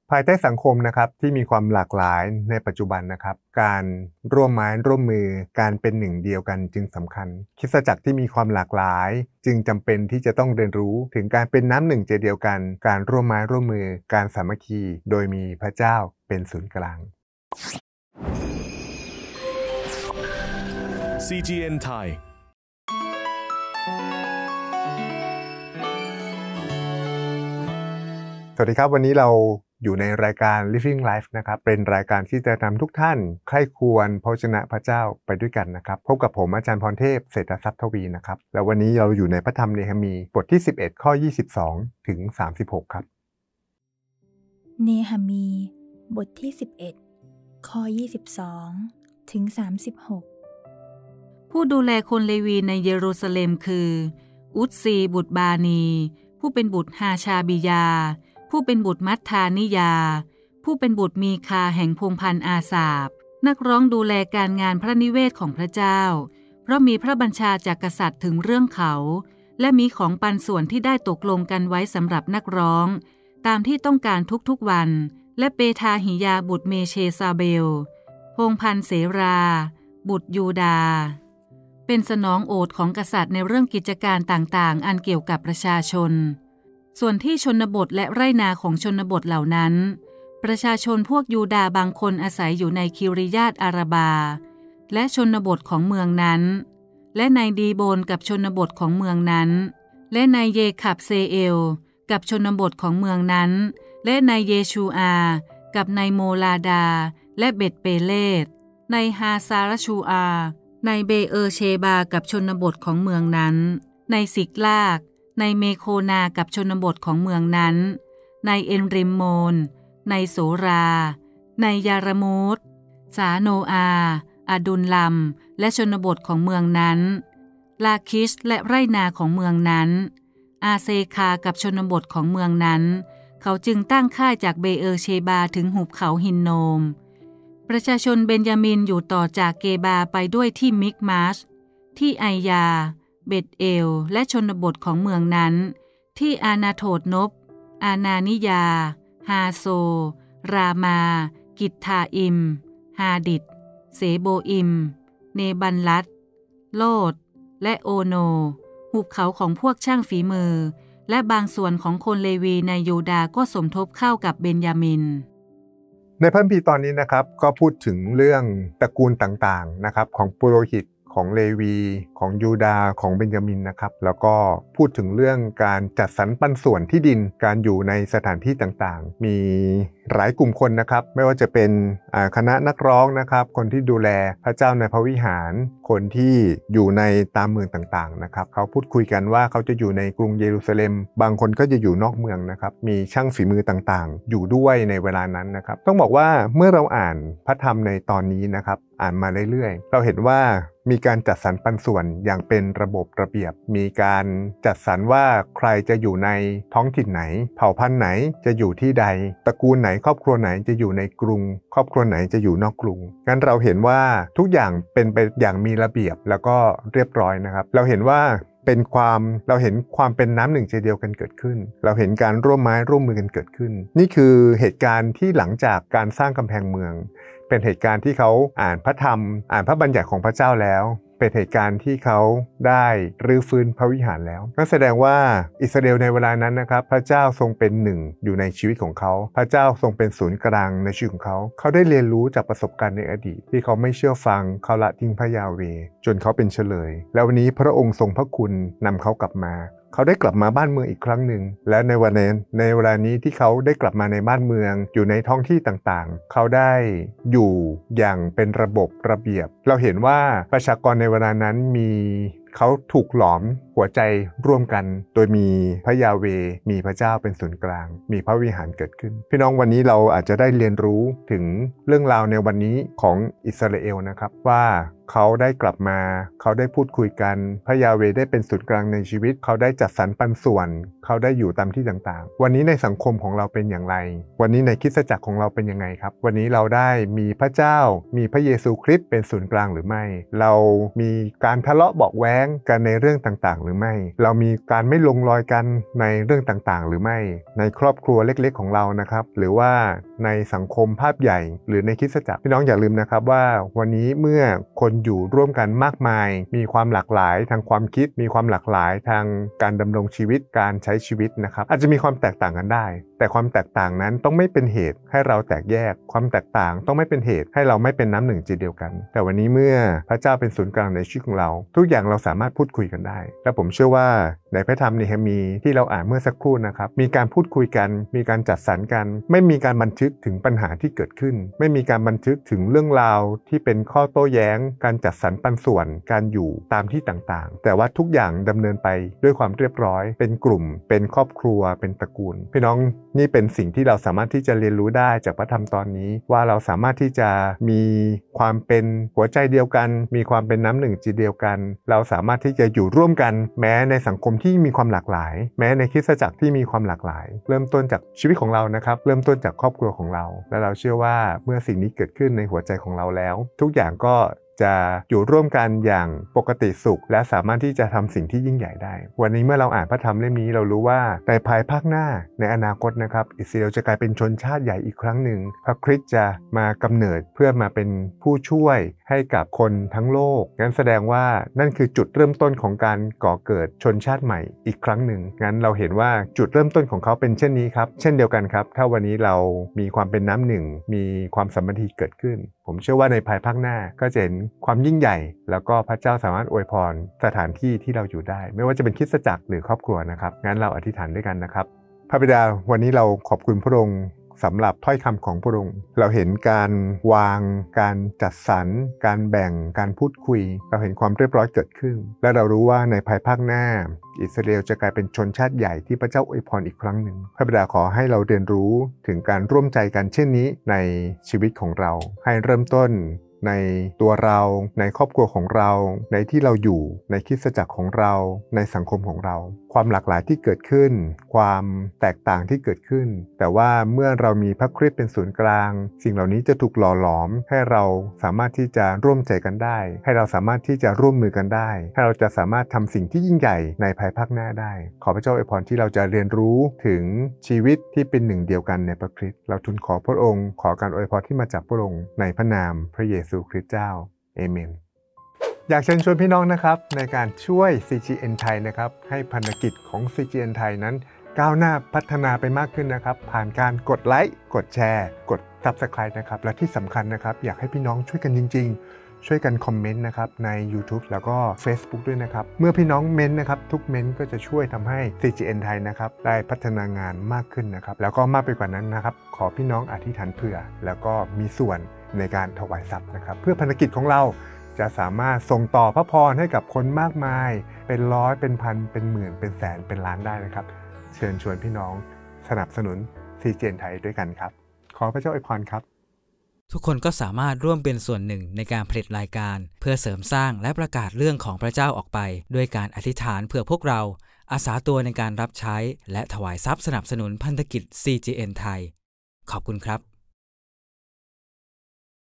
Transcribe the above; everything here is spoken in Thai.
ภายใต้สังคมนะครับที่มีความหลากหลายในปัจจุบันนะครับการร่วมไม้ร่วมมือการเป็นหนึ่งเดียวกันจึงสำคัญคริสตจักรที่มีความหลากหลายจึงจำเป็นที่จะต้องเรียนรู้ถึงการเป็นน้ำหนึ่งใจเดียวกันการร่วมไม้ร่วมมือการสามัคคีโดยมีพระเจ้าเป็นศูนย์กลาง CGN Thai สวัสดีครับวันนี้เราอยู่ในรายการ Living Life นะครับเป็นรายการที่จะนำทุกท่านใคร่ครวญพระวจนะพระเจ้าไปด้วยกันนะครับพบกับผมอาจารย์พรเทพเศรษฐทรัพย์ทวีนะครับแล้ววันนี้เราอยู่ในพระธรรมเนหะมีบทที่11ข้อ22ถึง36ครับเนหะมีบทที่11ข้อ22ถึง36 ผู้ดูแลคนเลวีในเยรูซาเล็มคืออุตซีบุตรบานีผู้เป็นบุตรฮาชาบิยาผู้เป็นบุตรมัทธานิยาผู้เป็นบุตรมีคาแห่งพงศ์พันธ์อาสาบนักร้องดูแลการงานพระนิเวศของพระเจ้าเพราะมีพระบัญชาจากกษัตริย์ถึงเรื่องเขาและมีของปันส่วนที่ได้ตกลงกันไว้สำหรับนักร้องตามที่ต้องการทุกๆวันและเปทาหิยาบุตรเมเชซาเบลพงศ์พันธ์เสราบุตรยูดาเป็นสนองโอษของกษัตริย์ในเรื่องกิจการต่างๆอันเกี่ยวกับประชาชนส่วนที่ชนบทและไร่นาของชนบทเหล่านั้นประชาชนพวกยูดาห์บางคนอาศัยอยู่ในคิริยาตอาราบาและชนบทของเมืองนั้นและในดีโบนกับชนบทของเมืองนั้นและในเยคับเซเอลกับชนบทของเมืองนั้นและในเยชูอากับในโมลาดาและเบ็ดเปเลตในฮาซาราชูอาในเบเออเชบากับชนบทของเมืองนั้นในสิกลากในเมโคนากับชนบทของเมืองนั้นในเอ็นริมโมนในโสราในยารมูตสาโนอาอดุลลัมและชนบทของเมืองนั้นลาคิชและไร่นาของเมืองนั้นอาเซคากับชนบทของเมืองนั้นเขาจึงตั้งค่ายจากเบเออเชบาถึงหุบเขาฮินโนมประชาชนเบนยามินอยู่ต่อจากเกบาไปด้วยที่มิกมาชที่ไอยาเบตเอลและชนบทของเมืองนั้นที่อานาโทดนบอานานิยาฮาโซรามากิตทาอิมฮาดิดเสโบอิมเนบันลัดโลดและโอโนหุบเขาของพวกช่างฝีมือและบางส่วนของคนเลวีในยูดาห์ก็สมทบเข้ากับเบนยามินในพระคัมภีร์ตอนนี้นะครับก็พูดถึงเรื่องตระกูลต่างๆนะครับของปุโรหิตของเลวีของยูดาห์ของเบนจามินนะครับแล้วก็พูดถึงเรื่องการจัดสรรปันส่วนที่ดินการอยู่ในสถานที่ต่างๆมีหลายกลุ่มคนนะครับไม่ว่าจะเป็นคณะนักร้องนะครับคนที่ดูแลพระเจ้าในพระวิหารคนที่อยู่ในตามเมืองต่างๆนะครับเขาพูดคุยกันว่าเขาจะอยู่ในกรุงเยรูซาเล็มบางคนก็จะอยู่นอกเมืองนะครับมีช่างฝีมือต่างๆอยู่ด้วยในเวลานั้นนะครับต้องบอกว่าเมื่อเราอ่านพระธรรมในตอนนี้นะครับอ่านมาเรื่อยๆเราเห็นว่ามีการจัดสรรปันส่วนอย่างเป็นระบบระเบียบมีการจัดสรรว่าใครจะอยู่ในท้องถิ่นไหนเผ่าพันธุ์ไหนจะอยู่ที่ใดตระกูลไหนครอบครัวไหนจะอยู่ในกรุงครอบครัวไหนจะอยู่นอกกรุงงั้นเราเห็นว่าทุกอย่างเป็นไปอย่างมีระเบียบแล้วก็เรียบร้อยนะครับเราเห็นว่าเราเห็นความเป็นน้ำหนึ่งใจเดียวกันเกิดขึ้นเราเห็นการร่วมไม้ร่วมมือกันเกิดขึ้นนี่คือเหตุการณ์ที่หลังจากการสร้างกำแพงเมืองเป็นเหตุการณ์ที่เขาอ่านพระธรรมอ่านพระบัญญัติของพระเจ้าแล้วเป็นเหตุการณ์ที่เขาได้รื้อฟื้นพระวิหารแล้วนั่นแสดงว่าอิสราเอลในเวลานั้นนะครับพระเจ้าทรงเป็นหนึ่งอยู่ในชีวิตของเขาพระเจ้าทรงเป็นศูนย์กลางในชีวิตของเขาเขาได้เรียนรู้จากประสบการณ์ในอดีตที่เขาไม่เชื่อฟังเขาละทิ้งพระยาเวห์จนเขาเป็นเฉลยแล้ววันนี้พระองค์ทรงพระคุณนำเขากลับมาเขาได้กลับมาบ้านเมืองอีกครั้งหนึ่งและในเวลานี้ที่เขาได้กลับมาในบ้านเมืองอยู่ในท้องที่ต่างๆเขาได้อยู่อย่างเป็นระบบระเบียบเราเห็นว่าประชากรในเวลานั้นเขาถูกหลอมหัวใจร่วมกันโดยมีพระยาเวห์มีพระเจ้าเป็นศูนย์กลางมีพระวิหารเกิดขึ้นพี่น้องวันนี้เราอาจจะได้เรียนรู้ถึงเรื่องราวในวันนี้ของอิสราเอลนะครับว่าเขาได้กลับมาเขาได้พูดคุยกันพระยาเวห์ได้เป็นศูนย์กลางในชีวิตเขาได้จัดสรรปันส่วนเขาได้อยู่ตามที่ต่างๆวันนี้ในสังคมของเราเป็นอย่างไรวันนี้ในคริสตจักรของเราเป็นยังไงครับวันนี้เราได้มีพระเจ้ามีพระเยซูคริสต์เป็นศูนย์กลางหรือไม่เรามีการทะเลาะเบาะแว้งกันในเรื่องต่างๆหรือหรือไม่เรามีการไม่ลงรอยกันในเรื่องต่างๆหรือไม่ในครอบครัวเล็กๆของเรานะครับหรือว่าในสังคมภาพใหญ่หรือในคริสตจักรพี่น้องอย่าลืมนะครับว่าวันนี้เมื่อคนอยู่ร่วมกันมากมายมีความหลากหลายทางความคิดมีความหลากหลายทางการดำรงชีวิตการใช้ชีวิตนะครับอาจจะมีความแตกต่างกันได้แต่ความแตกต่างนั้นต้องไม่เป็นเหตุให้เราแตกแยกความแตกต่างต้องไม่เป็นเหตุให้เราไม่เป็นน้ำหนึ่งใจเดียวกันแต่วันนี้เมื่อพระเจ้าเป็นศูนย์กลางในชีวิตของเราทุกอย่างเราสามารถพูดคุยกันได้และผมเชื่อว่าในพระธรรมเนเหมีที่เราอ่านเมื่อสักครู่นะครับมีการพูดคุยกันมีการจัดสรรกันไม่มีการบันทึกถึงปัญหาที่เกิดขึ้นไม่มีการบันทึกถึงเรื่องราวที่เป็นข้อโต้แย้งการจัดสรรปันส่วนการอยู่ตามที่ต่างๆแต่ว่าทุกอย่างดำเนินไปด้วยความเรียบร้อยเป็นกลุ่มเป็นครอบครัวเป็นตระกูลพี่น้องนี่เป็นสิ่งที่เราสามารถที่จะเรียนรู้ได้จากพระธรรมตอนนี้ว่าเราสามารถที่จะมีความเป็นหัวใจเดียวกันมีความเป็นน้ำหนึ่งใจเดียวกันเราสามารถที่จะอยู่ร่วมกันแม้ในสังคมที่มีความหลากหลายแม้ในคริสตจักรที่มีความหลากหลายเริ่มต้นจากชีวิตของเรานะครับเริ่มต้นจากครอบครัวของเราและเราเชื่อว่าเมื่อสิ่งนี้เกิดขึ้นในหัวใจของเราแล้วทุกอย่างก็จะอยู่ร่วมกันอย่างปกติสุขและสามารถที่จะทำสิ่งที่ยิ่งใหญ่ได้วันนี้เมื่อเราอ่านพระธรรมเล่มนี้เรารู้ว่าในภายภาคหน้าในอนาคตนะครับอิสราเอลจะกลายเป็นชนชาติใหญ่อีกครั้งหนึ่งพระคริสต์จะมากำเนิดเพื่อมาเป็นผู้ช่วยให้กับคนทั้งโลกงั้นแสดงว่านั่นคือจุดเริ่มต้นของการก่อเกิดชนชาติใหม่อีกครั้งหนึ่งงั้นเราเห็นว่าจุดเริ่มต้นของเขาเป็นเช่นนี้ครับเช่นเดียวกันครับถ้าวันนี้เรามีความเป็นน้ำหนึ่งมีความสามัคคีเกิดขึ้นผมเชื่อว่าในภายภาคหน้าก็จะเห็นความยิ่งใหญ่แล้วก็พระเจ้าสามารถอวยพรสถานที่ที่เราอยู่ได้ไม่ว่าจะเป็นคริสตจักรหรือครอบครัวนะครับงั้นเราอธิษฐานด้วยกันนะครับพระบิดาวันนี้เราขอบคุณพระองค์สำหรับถ้อยคำของพระองค์เราเห็นการวางการจัดสรรการแบ่งการพูดคุยเราเห็นความเรียบร้อยเกิดขึ้นและเรารู้ว่าในภายภาคหน้าอิสราเอลจะกลายเป็นชนชาติใหญ่ที่พระเจ้าอวยพรอีกครั้งหนึ่งพระบิดาขอให้เราเรียนรู้ถึงการร่วมใจกันเช่นนี้ในชีวิตของเราให้เริ่มต้นในตัวเราในครอบครัวของเราในที่เราอยู่ในคริสตจักรของเราในสังคมของเราความหลากหลายที่เกิดขึ้นความแตกต่างที่เกิดขึ้นแต่ว่าเมื่อเรามีพระคริสต์เป็นศูนย์กลางสิ่งเหล่านี้จะถูกหล่อหลอมให้เราสามารถที่จะร่วมใจกันได้ให้เราสามารถที่จะร่วมมือกันได้ให้เราจะสามารถทำสิ่งที่ยิ่งใหญ่ในภายภาคหน้าได้ขอพระเจ้าอวยพรที่เราจะเรียนรู้ถึงชีวิตที่เป็นหนึ่งเดียวกันในพระคริสต์เราทูลขอพระองค์ขอการอวยพรที่มาจากพระองค์ในพระนามพระเยซูคริสต์เจ้าเอเมนอยากเชิญชวนพี่น้องนะครับในการช่วย CGN ไทยนะครับให้พันธกิจของ CGN ไทยนั้นก้าวหน้าพัฒนาไปมากขึ้นนะครับผ่านการกดไลค์กดแชร์กด Subscribe นะครับและที่สำคัญนะครับอยากให้พี่น้องช่วยกันจริงๆช่วยกันคอมเมนต์นะครับใน YouTube แล้วก็ Facebook ด้วยนะครับเมื่อพี่น้องเม้นต์นะครับทุกเม้นต์ก็จะช่วยทำให้ CGN ไทยนะครับได้พัฒนางานมากขึ้นนะครับแล้วก็มากไปกว่านั้นนะครับขอพี่น้องอธิษฐานเผื่อแล้วก็มีส่วนในการถวายทรัพย์นะครับเพื่อพันธกิจของเราจะสามารถส่งต่อพระพรให้กับคนมากมายเป็นร้อยเป็นพันเป็นหมื่นเป็นแสนเป็นล้านได้นะครับเชิญชวนพี่น้องสนับสนุน CGN ไทยด้วยกันครับขอพระเจ้าอวยพรครับทุกคนก็สามารถร่วมเป็นส่วนหนึ่งในการผลิตรายการเพื่อเสริมสร้างและประกาศเรื่องของพระเจ้าออกไปด้วยการอธิษฐานเพื่อพวกเราอาสาตัวในการรับใช้และถวายทรัพย์สนับสนุนพันธกิจ CGN ไทยขอบคุณครับ